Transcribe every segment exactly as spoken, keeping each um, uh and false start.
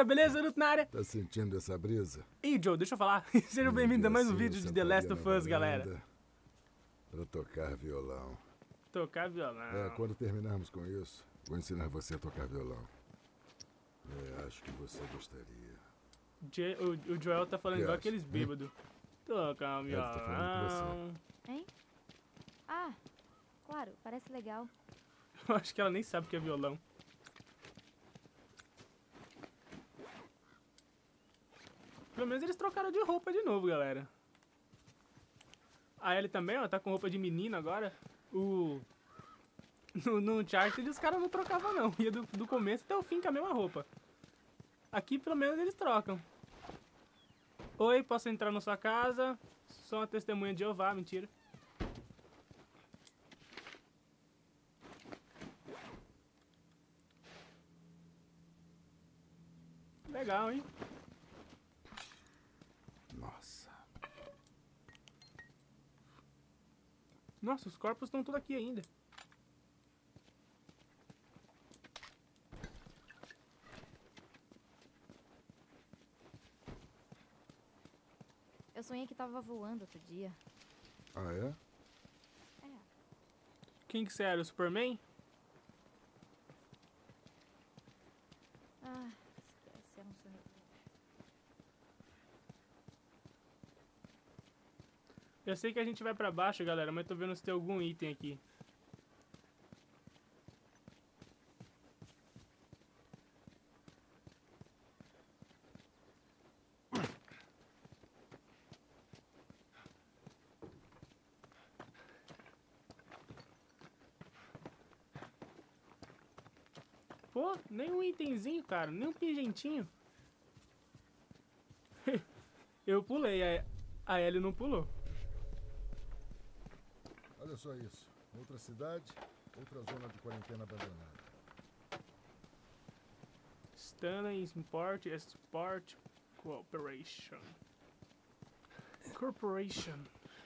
galera, beleza? Luto na área. Tá sentindo essa brisa? Ih, Joe, deixa eu falar. Sejam bem-vindos a mais um vídeo de The Last of Us, galera. Pra tocar violão. Tocar violão. É, quando terminarmos com isso, vou ensinar você a tocar violão. É, acho que você gostaria. Je o, o Joel tá falando Que igual acha? aqueles bêbados. Tocar um É, ele tá violão. falando Hein? Ah, claro, parece legal. Eu acho que ela nem sabe o que é violão. Pelo menos eles trocaram de roupa de novo, galera. A Ellie também, ó, tá com roupa de menino agora. O... No, no Uncharted os caras não trocavam, não. Ia do, do começo até o fim com a mesma roupa. Aqui, pelo menos, eles trocam. Oi, posso entrar na sua casa? Sou uma testemunha de Jeová, mentira. Legal, hein? Nossa. Nossa, os corpos estão tudo aqui ainda. Eu sonhei que tava voando outro dia. Ah, é? É. Quem que você era? O Superman? Ah, esquece, eu não sonhei. Eu sei que a gente vai pra baixo, galera, mas tô vendo se tem algum item aqui. Pô, nem um itemzinho, cara, nem um pingentinho. Eu pulei, a, a Ellie não pulou. Olha só isso. Outra cidade, outra zona de quarentena abandonada. Stanley Import Export Corporation. Corporation.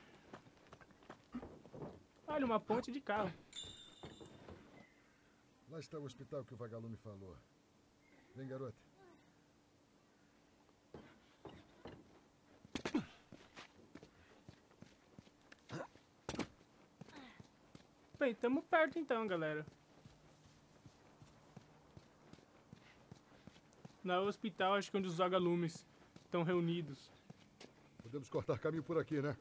Olha, uma ponte de carro. Lá está o hospital que o vagalume falou. Vem, garota. Bem, tamo perto então, galera. No hospital, acho que é onde os vagalumes estão reunidos. Podemos cortar caminho por aqui, né?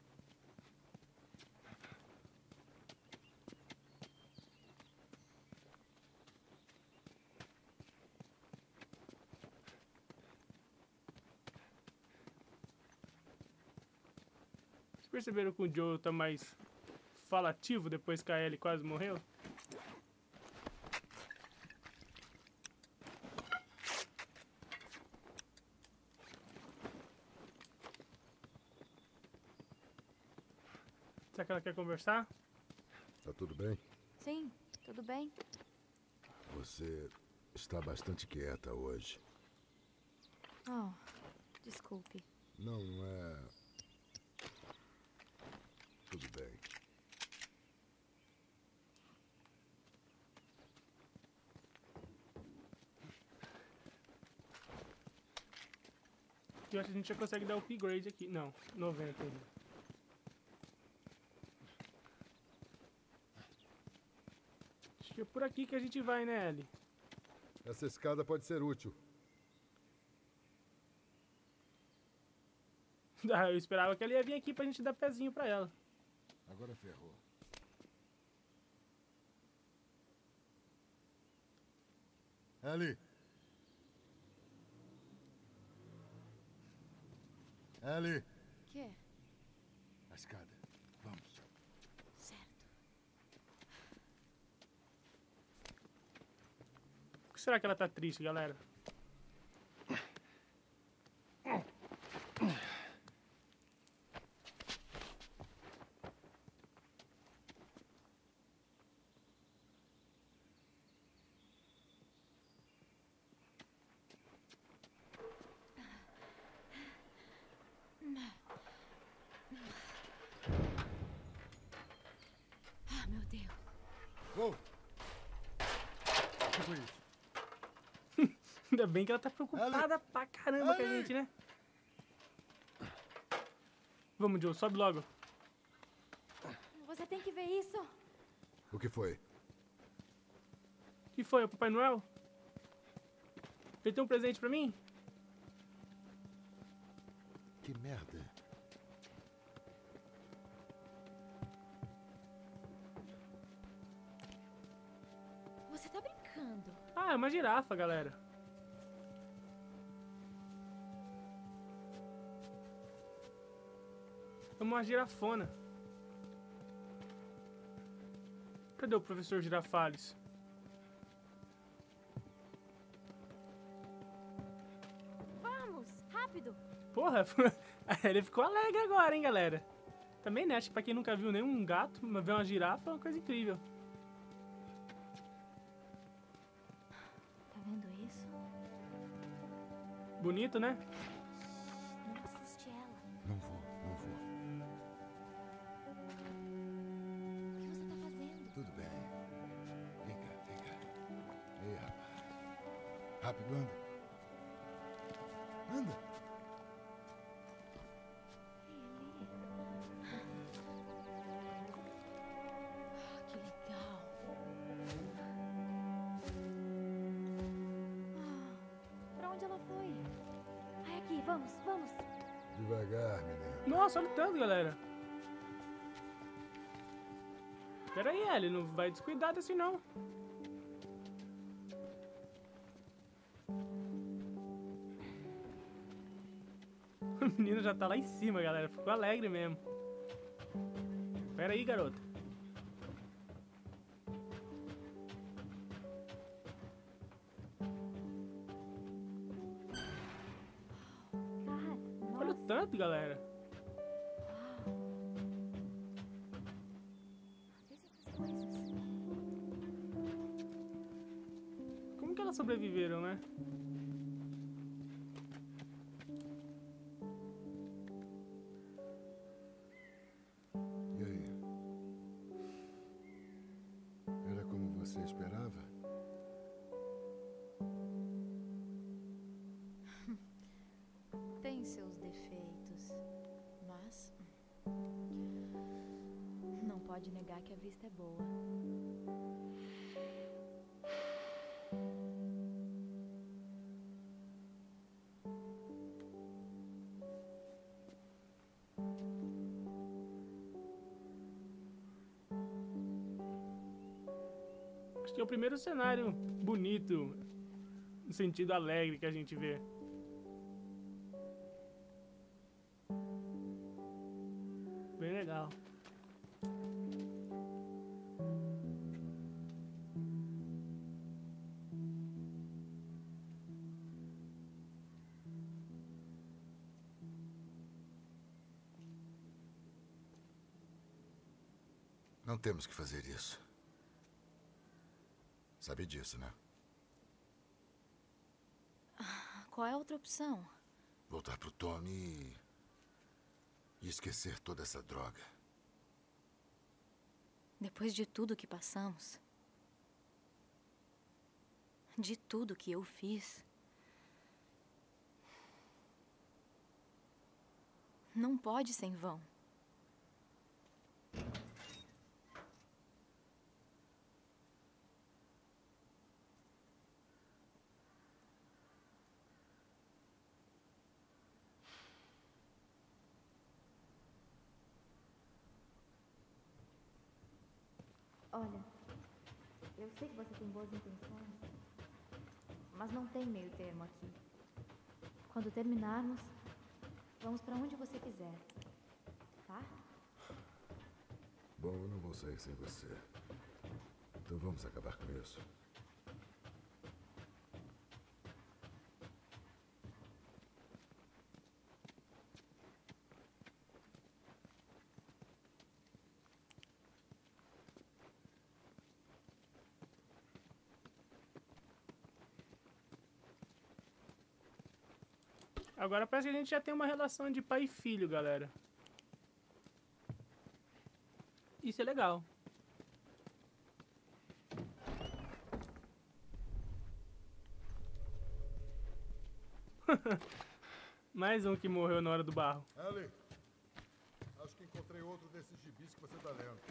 Vocês perceberam que o Joe tá mais falativo depois que a Ellie quase morreu? Será que ela quer conversar? Tá tudo bem? Sim, tudo bem? Você está bastante quieta hoje. Oh, desculpe. Não, não é... Tudo bem. Eu acho que a gente já consegue dar o upgrade aqui. Não, noventa ainda. Acho que é por aqui que a gente vai, né, Ellie? Essa escada pode ser útil. Ah, eu esperava que ela ia vir aqui pra gente dar pezinho pra ela. Agora ferrou. Ellie! Ellie! Quê? A escada. Vamos. Certo. Por que será que ela tá triste, galera? Ah, meu Deus. Uou! O que foi isso? Ainda bem que ela tá preocupada Ali. pra caramba com a Ali. gente, né? Vamos, Joe, sobe logo. Você tem que ver isso. O que foi? O que foi, o Papai Noel? Ele tem um presente pra mim? Que merda. Você tá brincando. Ah, é uma girafa, galera. É uma girafona. Cadê o professor Girafales? Vamos, rápido. Porra, ele ficou alegre agora, hein, galera? Também, né? Acho que pra quem nunca viu nenhum gato, mas ver uma girafa é uma coisa incrível. Tá vendo isso? Bonito, né? Não assuste ela. Não vou, não vou. O que você tá fazendo? Tudo bem. Vem cá, vem cá. Ei, rapaz. Rápido, anda. Anda. Que legal. Ah, pra onde ela foi? Ai, aqui, vamos, vamos. Devagar, menino. Nossa, olha o tanto, galera. Pera aí, Ellie, não vai descuidar assim, não. A menina já tá lá em cima, galera. Ficou alegre mesmo. Pera aí, garota. Cara, Olha o nossa. tanto, galera. Veja essas coisas. Como que elas sobreviveram, né? E aí? Era como você esperava? Tem seus defeitos, mas não pode negar que a vista é boa. Acho que é o primeiro cenário bonito, no sentido alegre que a gente vê. Bem legal. Não temos que fazer isso. Sabe disso, né? Qual é a outra opção? Voltar pro Tommy e... e esquecer toda essa droga. Depois de tudo que passamos, de tudo que eu fiz, não pode ser em vão. Olha, eu sei que você tem boas intenções, mas não tem meio termo aqui. Quando terminarmos, vamos pra onde você quiser, tá? Bom, eu não vou sair sem você. Então vamos acabar com isso. Agora parece que a gente já tem uma relação de pai e filho, galera. Isso é legal. Mais um que morreu na hora do barro. Ellie, acho que encontrei outro desses gibis que você tá lendo.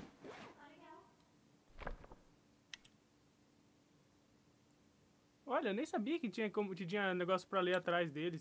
Olha, eu nem sabia que tinha, como, que tinha negócio pra ler atrás deles.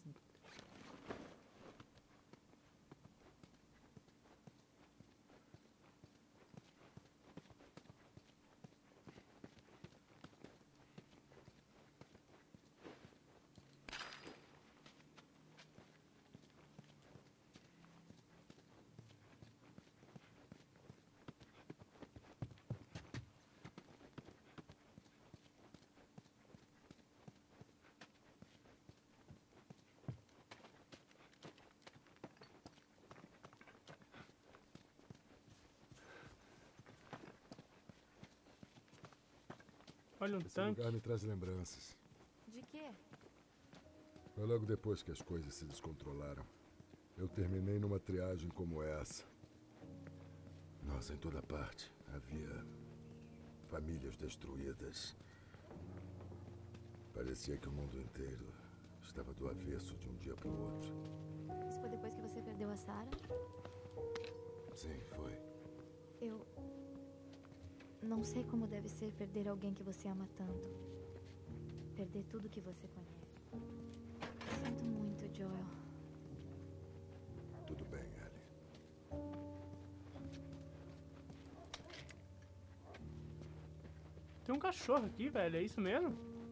Olha um Esse tanque. lugar me traz lembranças. De quê? Foi logo depois que as coisas se descontrolaram. Eu terminei numa triagem como essa. Nossa, em toda parte havia famílias destruídas. Parecia que o mundo inteiro estava do avesso de um dia para o outro. Isso foi depois que você perdeu a Sarah? Sim, foi. Eu... não sei como deve ser perder alguém que você ama tanto. Perder tudo que você conhece. Sinto muito, Joel. Tudo bem, Ellie. Tem um cachorro aqui, velho. É isso mesmo?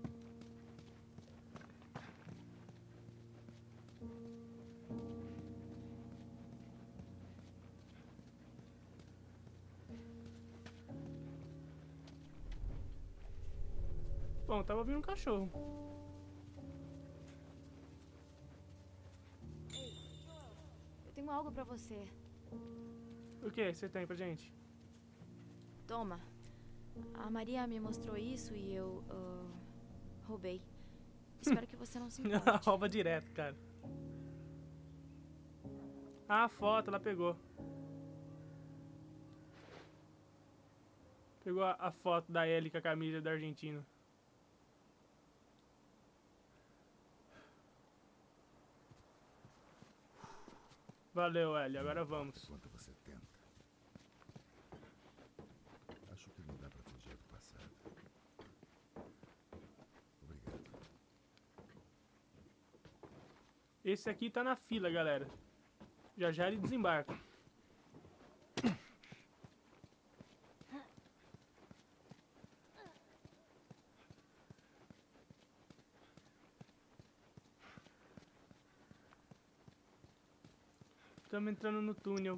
Bom, tava vindo um cachorro. Eu tenho algo pra você. O que você tem pra gente? Toma. A Maria me mostrou isso e eu... ah, roubei. Espero que você não se importe. Rouba direto, cara. Ah, a foto, ela pegou. Pegou a, a foto da Ellie com a camisa da Argentina. Valeu, Ellie. Agora vamos. Enquanto você tenta. Acho que não dá pra fugir do passado. Obrigado. Esse aqui tá na fila, galera. Já já ele desembarca. Estamos entrando no túnel.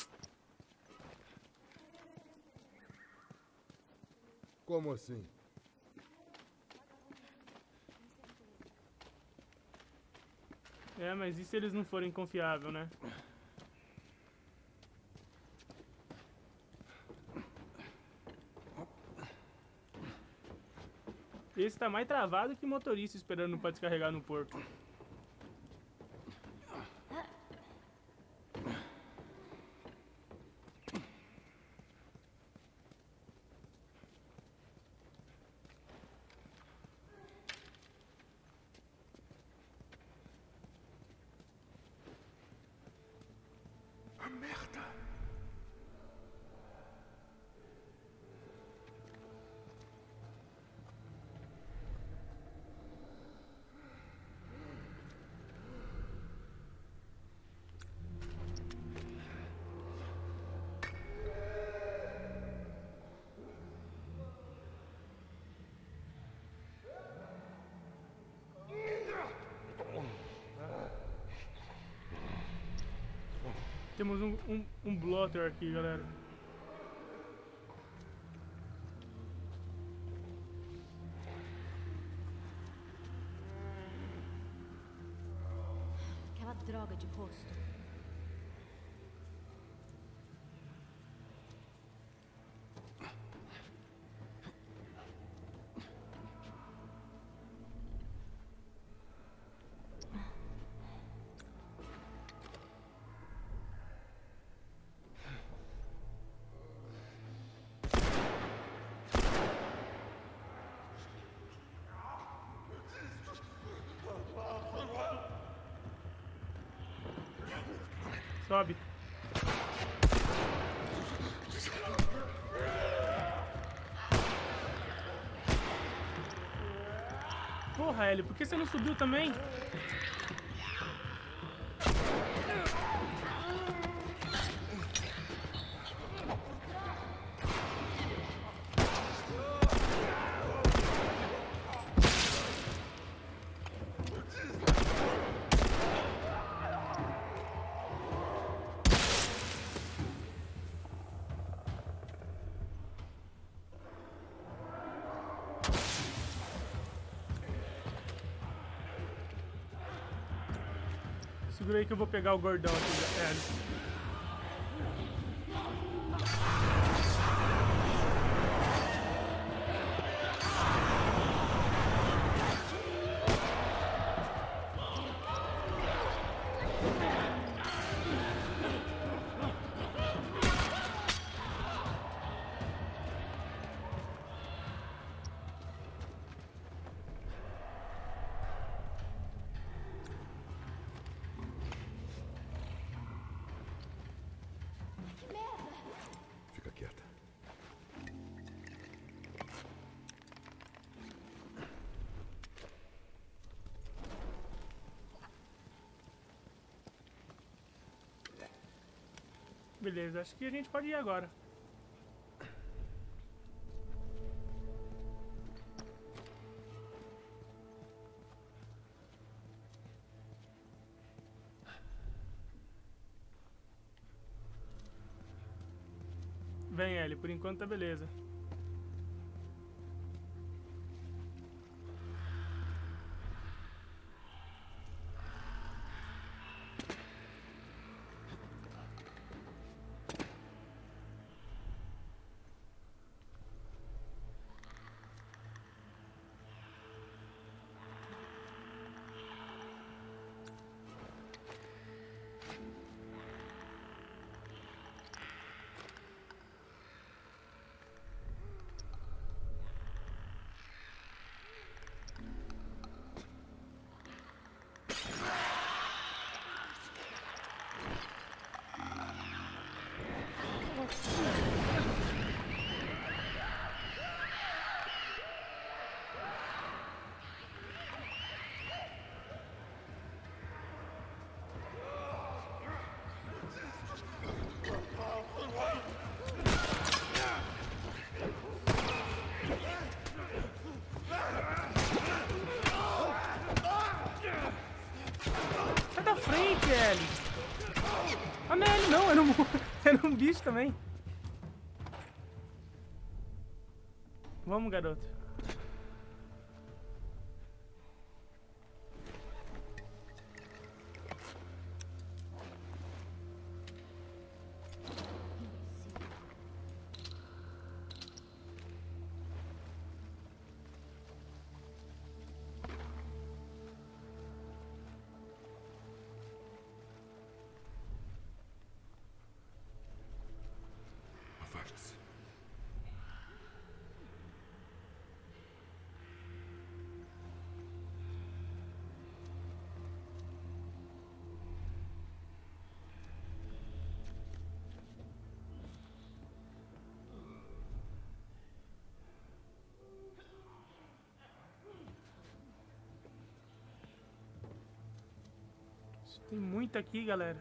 Como assim? É, mas e se eles não forem confiáveis, né? Esse tá mais travado que motorista esperando pra descarregar no porto. A merda! Temos um, um, um blotter aqui, galera. Aquela droga de rosto. Sobe. Porra, Ellie, por que você não subiu também? Segura aí que eu vou pegar o gordão aqui, Ellie. Fica quieta. Beleza, acho que a gente pode ir agora. Vem, Ellie, por enquanto tá beleza. Sai da frente, Ellie! Ah, não, Ellie não, era um, era um bicho também. Vamos, garoto. Afaste-se. Tem muito aqui, galera.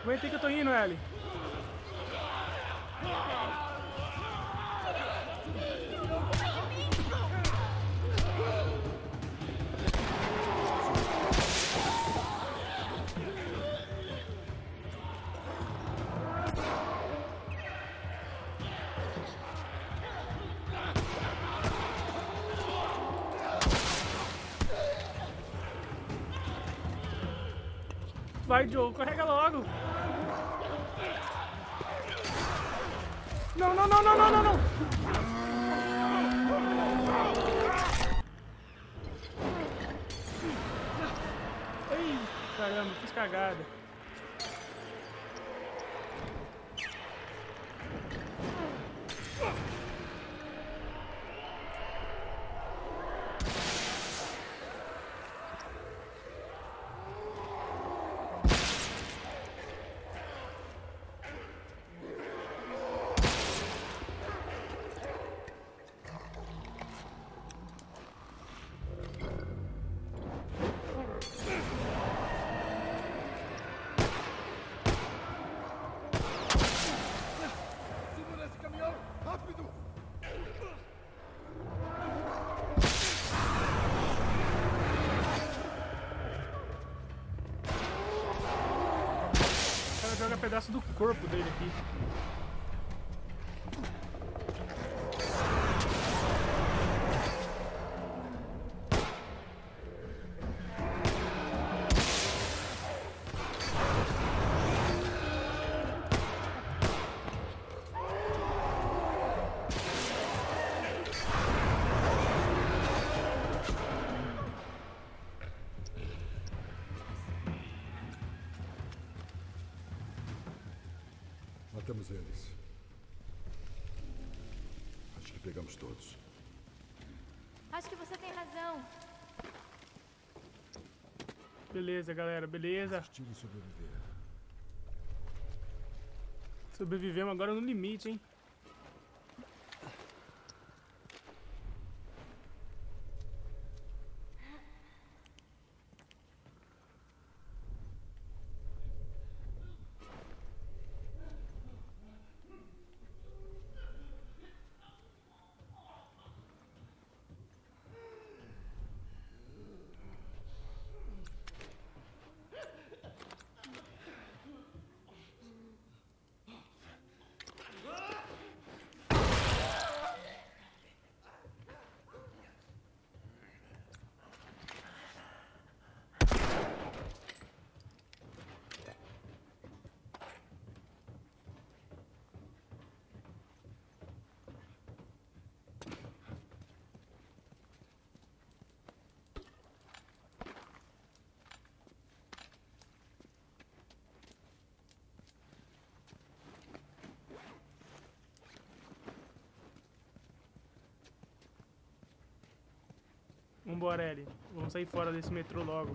Aguenta aí que eu tô indo, Ellie. Vai, Joe, carrega logo. Não, não, não, não, não, não, não. Ei, caramba, fiz cagada. Joga pedaço do corpo dele aqui. Matamos eles. Acho que pegamos todos. Acho que você tem razão. Beleza, galera, beleza. Assistir e sobreviver. Sobrevivemos agora no limite, hein? Vambora, Ellie. Vamos sair fora desse metrô logo.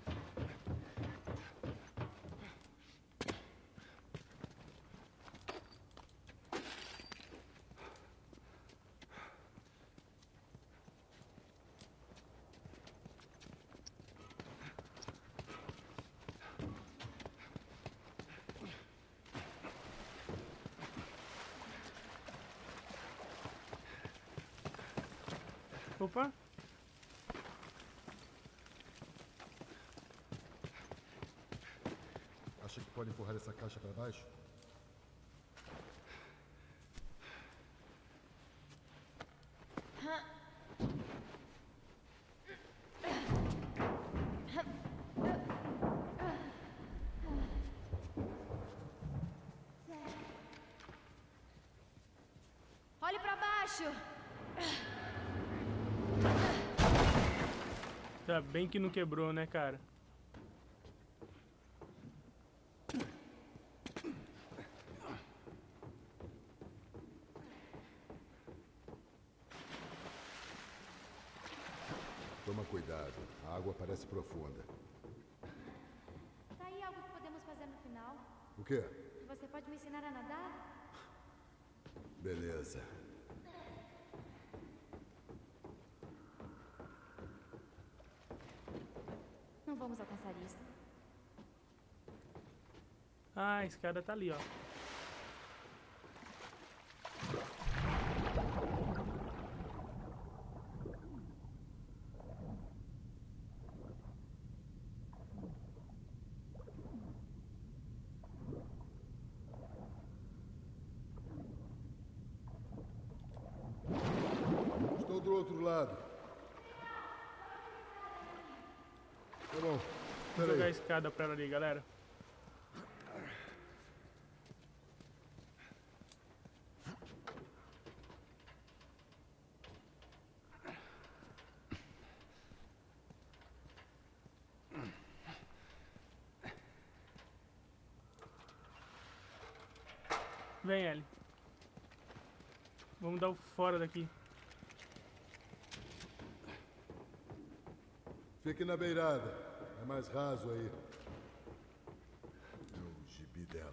Opa. Acha que pode empurrar essa caixa para baixo? Olhe pra baixo. Tá bem que não quebrou, né, cara? Toma cuidado, a água parece profunda. Tá aí algo que podemos fazer no final? O quê? Você pode me ensinar a nadar? Beleza. Não vamos alcançar isso. Ah, a escada tá ali, ó. Estou do outro lado. Tá bom. Vou jogar a Peraí. escada pra ela ali, galera. Vem, Ellie. Vamos dar o fora daqui. Fique na beirada. É mais raso aí. É o gibi dela.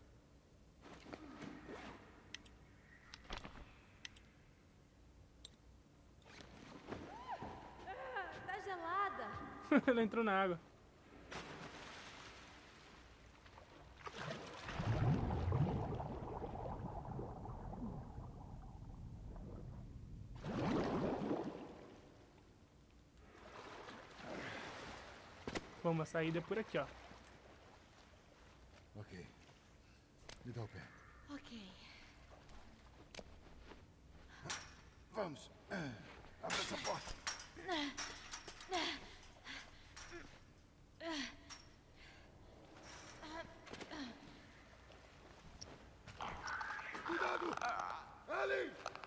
Tá gelada. Ela entrou na água. Vamos, a saída é por aqui, ó. Ok. Me dá o pé. Ok. Vamos. Abre essa porta. Cuidado! Ellie!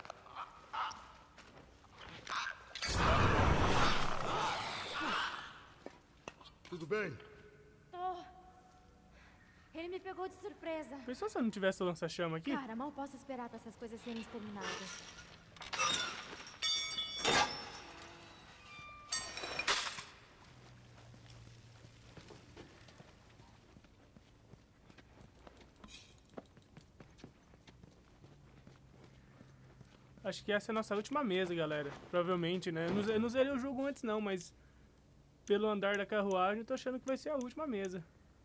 Tudo bem? Tô. Ele me pegou de surpresa. Pensou se eu não tivesse o lança-chama aqui? Cara, mal posso esperar pra essas coisas serem exterminadas. Acho que essa é a nossa última mesa, galera. Provavelmente, né? Eu não, eu não zerei o jogo antes não, mas pelo andar da carruagem eu tô achando que vai ser a última mesa.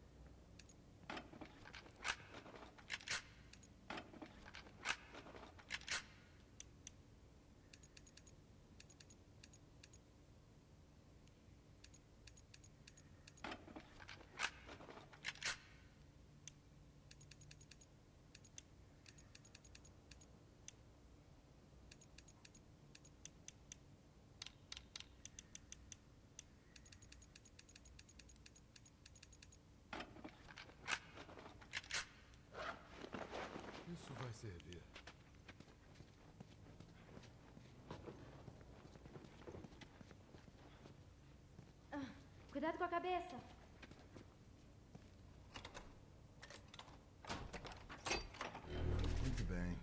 Isso vai servir. Cuidado com a cabeça. Muito bem.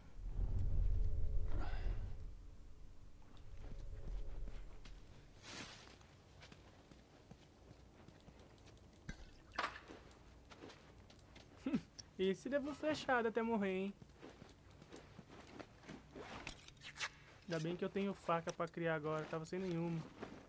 Esse levou flechada até morrer, hein? Ainda bem que eu tenho faca pra criar agora, tava sem nenhuma.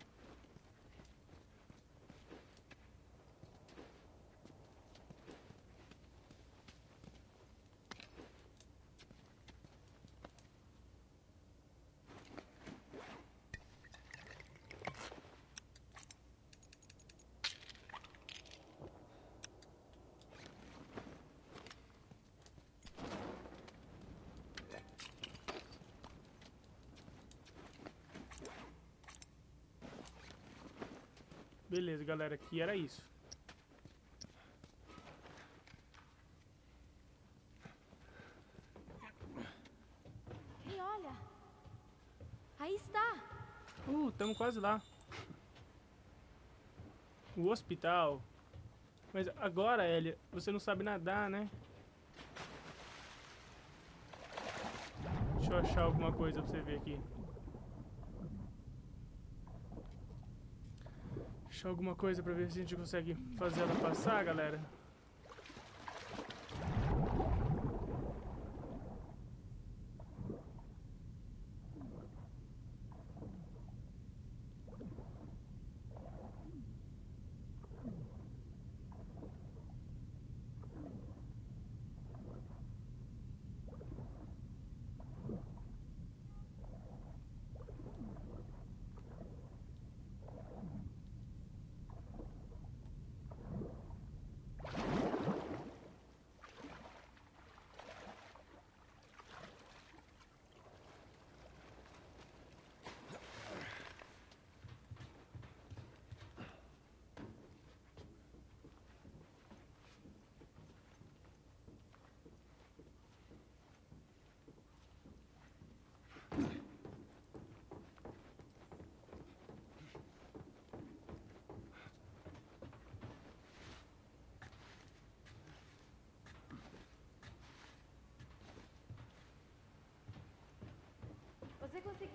Beleza, galera, aqui era isso. E olha. Aí está. Uh, tamo quase lá. O hospital. Mas agora, Elia, você não sabe nadar, né? Deixa eu achar alguma coisa pra você ver aqui. Achar alguma coisa pra ver se a gente consegue fazer ela passar, galera.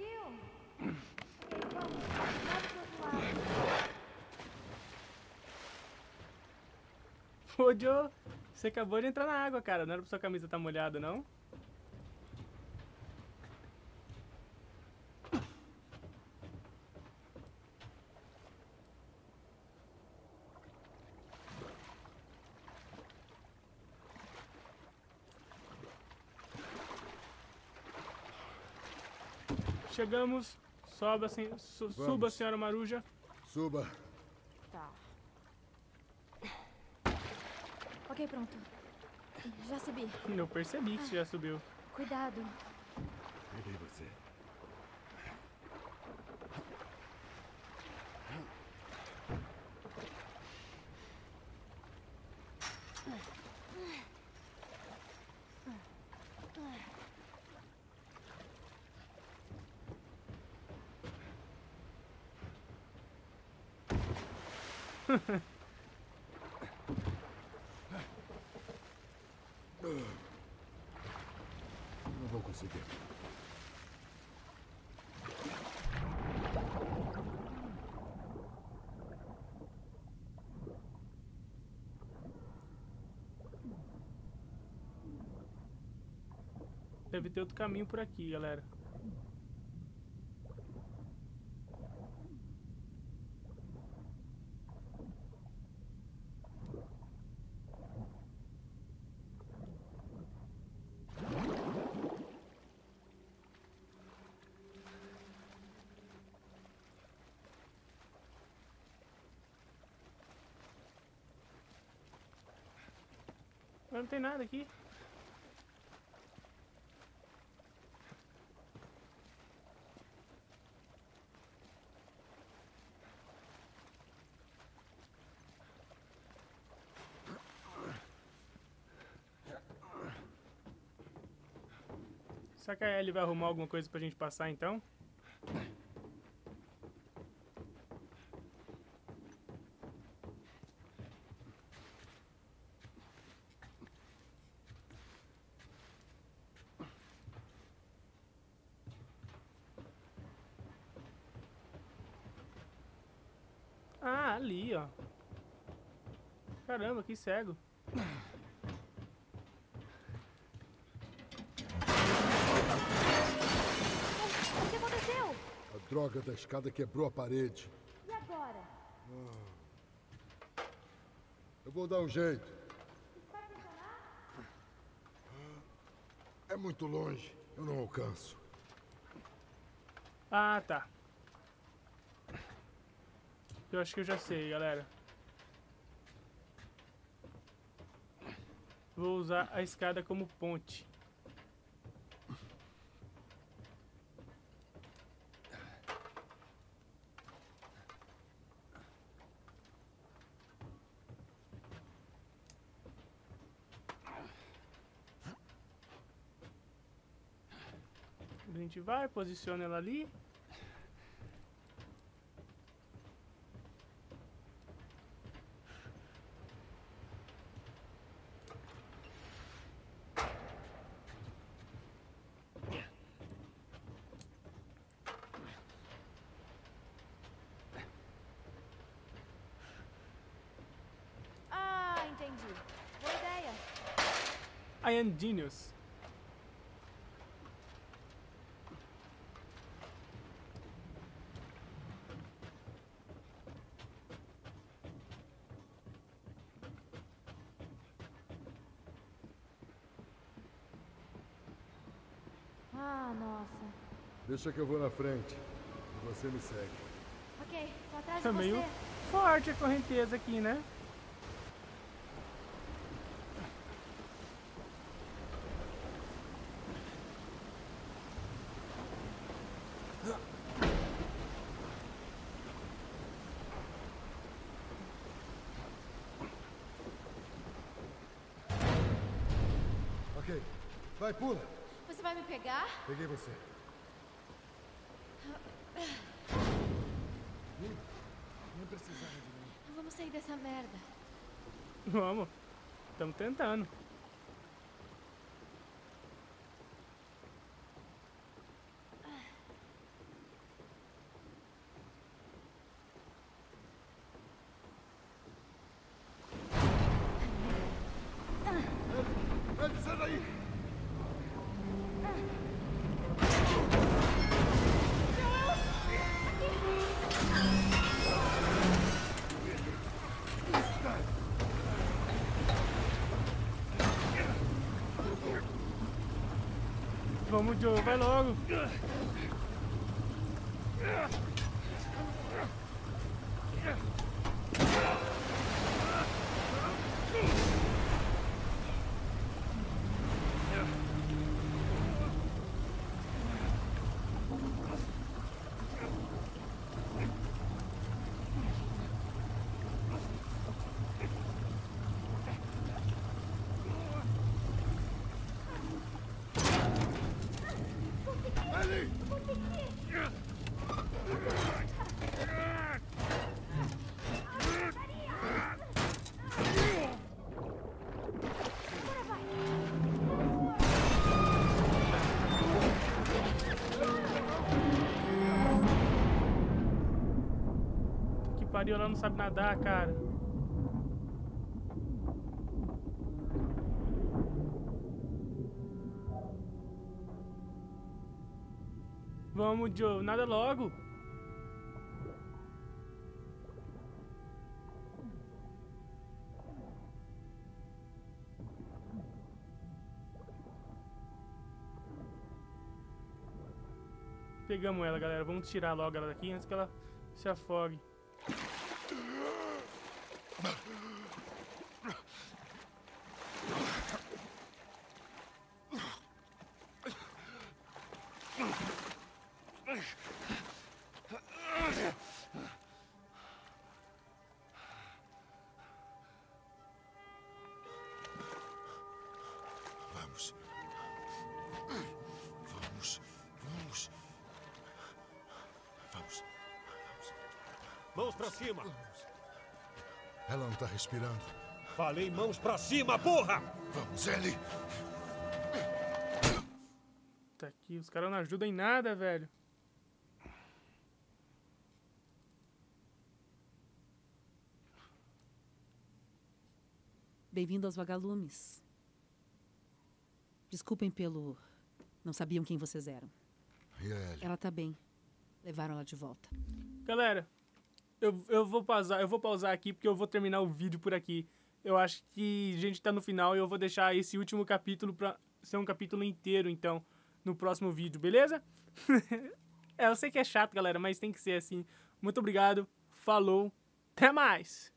Conseguiu? Ok, vamos. Vamos pro outro lado. Pô, Joe, você acabou de entrar na água, cara. Não era pra sua camisa estar molhada, não? Chegamos. Soba, sen... su- suba, senhora Maruja. Suba. Tá. Ok, pronto. Já subi. Eu percebi que você já subiu. Cuidado. Peguei você. Não vou conseguir. Deve ter outro caminho por aqui, galera. Mas não tem nada aqui. Será que a Ellie vai arrumar alguma coisa pra gente passar então? Ah, ali, ó. Caramba, que cego. O que aconteceu? A droga da escada quebrou a parede. E agora? Eu vou dar um jeito. Isso vai funcionar? É muito longe. Eu não alcanço. Ah, tá. Eu acho que eu já sei, galera. Vou usar a escada como ponte. A gente vai, posiciona ela ali. Ah, entendi. Boa ideia. I am genius. Ah, nossa. Deixa que eu vou na frente. E você me segue. Ok, tô atrás Tá de meio você. forte a correnteza aqui, né? Ok. Vai, pula. Você vai me pegar? Peguei você. Nem precisava de mim. Vamos sair dessa merda. Vamos. Estamos tentando. Joe, vai logo. Que pariu, ela não sabe nadar, cara. Vamos, Joe, nada logo. Pegamos ela, galera. Vamos tirar logo ela daqui antes que ela se afogue. Vamos. Vamos. Vamos. Vamos. Mãos pra cima! Ela não tá respirando. Falei mãos pra cima, porra! Vamos, Ellie! Tá aqui, os caras não ajudam em nada, velho. Bem-vindo aos Vagalumes. Desculpem pelo... Não sabiam quem vocês eram. E a Ellie? Ela tá bem. Levaram ela de volta. Galera, eu, eu, vou pausar, eu vou pausar aqui porque eu vou terminar o vídeo por aqui. Eu acho que a gente tá no final e eu vou deixar esse último capítulo pra ser um capítulo inteiro, então, no próximo vídeo, beleza? É, eu sei que é chato, galera, mas tem que ser assim. Muito obrigado, falou, até mais!